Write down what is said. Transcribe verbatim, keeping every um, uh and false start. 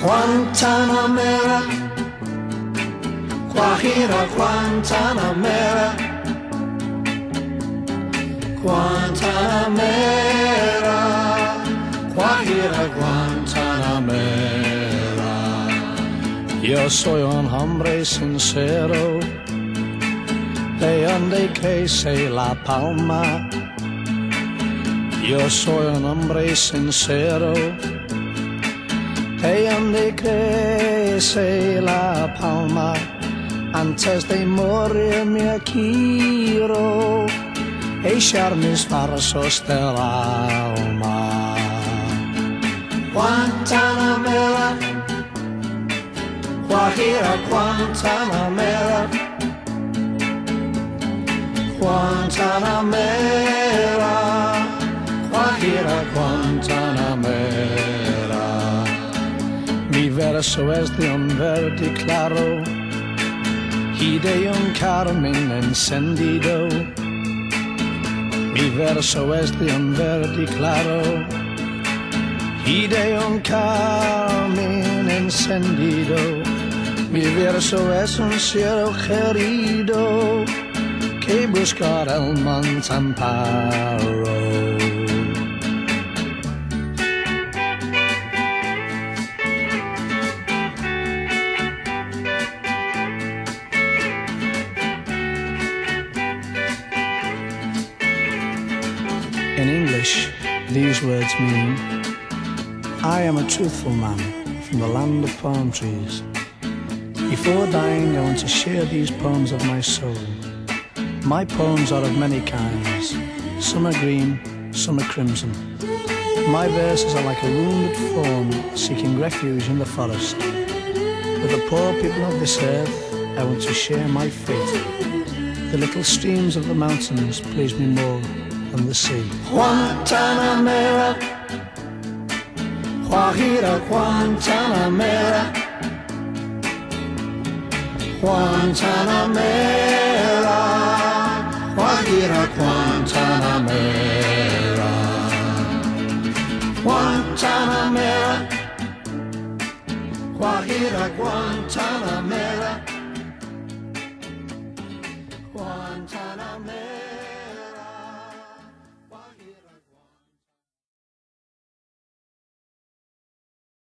Guantanamera, Guajira, Guantanamera, Guantanamera, Guajira, Guantanamera. Yo soy un hombre sincero, de donde crece la palma. Yo soy un hombre sincero, de donde crece la palma. Antes de morir me quiero echar mis versos del alma. Guantanamera, Guajira, Guantanamera, Guantanamera, Guajira, Guantanamera. Mi verso es de un verde claro y de un carmen encendido. Mi verso es de un verde claro y de un carmen encendido. Mi verso es un cielo querido que busca el monte amparo. In English, these words mean, I am a truthful man from the land of palm trees. Before dying, I want to share these poems of my soul. My poems are of many kinds. Some are green, some are crimson. My verses are like a wounded fawn seeking refuge in the forest. With the poor people of this earth, I want to share my fate. The little streams of the mountains please me more than the sea. Guantanamera, Guajira, Guantanamera, Guantanamera, Guajira, Guantanamera, Guantanamera, Guajira, Guantanamera, Guantanamera.